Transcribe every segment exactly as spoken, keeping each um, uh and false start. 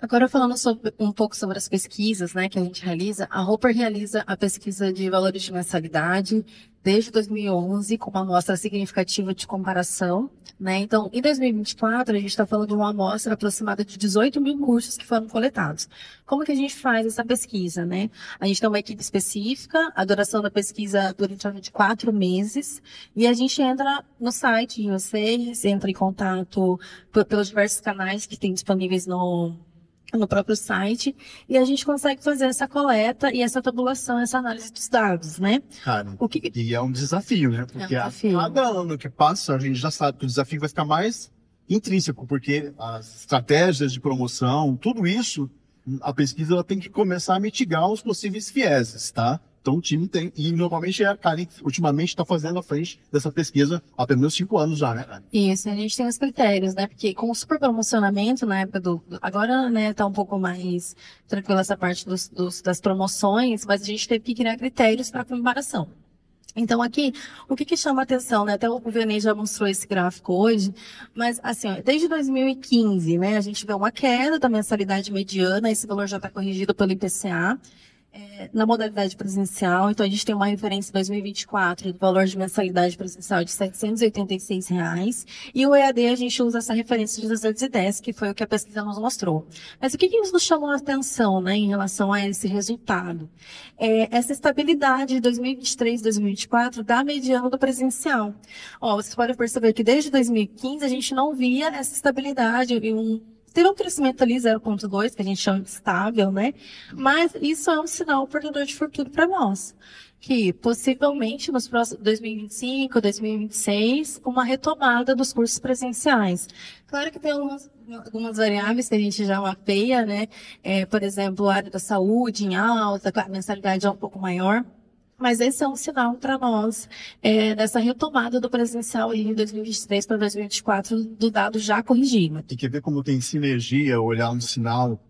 Agora falando sobre, um pouco sobre as pesquisas, né, que a gente realiza, a Roper realiza a pesquisa de valores de mensalidade desde dois mil e onze, com uma amostra significativa de comparação, né? Então, em dois mil e vinte e quatro, a gente está falando de uma amostra aproximada de dezoito mil cursos que foram coletados. Como que a gente faz essa pesquisa, né? A gente tem uma equipe específica, a duração da pesquisa dura em torno de quatro meses, e a gente entra no site de vocês, entra em contato por- pelos diversos canais que tem disponíveis no no próprio site, e a gente consegue fazer essa coleta e essa tabulação, essa análise dos dados, né? Cara, O que... e é um desafio, né? Porque É um desafio. a cada ano que passa, a gente já sabe que o desafio vai ficar mais intrínseco, porque as estratégias de promoção, tudo isso, a pesquisa ela tem que começar a mitigar os possíveis vieses, tá? Então o time tem, e normalmente é a Karen que ultimamente está fazendo a frente dessa pesquisa há pelo menos cinco anos já, né, Karen? Isso, a gente tem os critérios, né? Porque com o super promocionamento na época do. Agora, né, tá um pouco mais tranquila essa parte dos, dos- das promoções, mas a gente teve que criar critérios para comparação. Então, aqui, o que que chama a atenção, né? Até o Vianney já mostrou esse gráfico hoje, mas, assim, ó, desde dois mil e quinze, né, a gente vê uma queda da mensalidade mediana, esse valor já está corrigido pelo I P C A. É, na modalidade presencial, então a gente tem uma referência em dois mil e vinte e quatro do valor de mensalidade presencial de setecentos e oitenta e seis reais, e o E A D a gente usa essa referência de duzentos e dez, que foi o que a pesquisa nos mostrou. Mas o que que nos chamou a atenção, né, em relação a esse resultado? É essa estabilidade de dois mil e vinte e três, dois mil e vinte e quatro da mediana do presencial. Ó, vocês podem perceber que desde dois mil e quinze a gente não via essa estabilidade e um teve um crescimento ali zero vírgula dois, que a gente chama de estável, né? Mas isso é um sinal portador de futuro para nós. Que possivelmente nos próximos dois mil e vinte e cinco, dois mil e vinte e seis, uma retomada dos cursos presenciais. Claro que tem algumas, algumas variáveis que a gente já mapeia, né? É, por exemplo, a área da saúde em alta, a mensalidade é um pouco maior. Mas esse é um sinal para nós, é, dessa retomada do presencial em dois mil e vinte e três para dois mil e vinte e quatro, do dado já corrigido. Tem que ver como tem sinergia, olhar um sinal,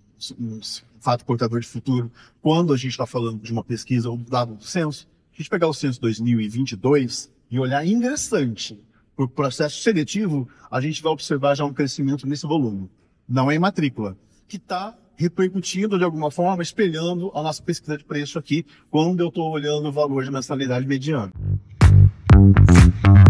um fato portador de futuro. Quando a gente está falando de uma pesquisa ou um dado do censo, a gente pegar o censo dois mil e vinte e dois e olhar ingressante para o processo seletivo, a gente vai observar já um crescimento nesse volume. Não é em matrícula, que está repercutindo de alguma forma, espelhando a nossa pesquisa de preço aqui, quando eu estou olhando o valor de mensalidade mediano.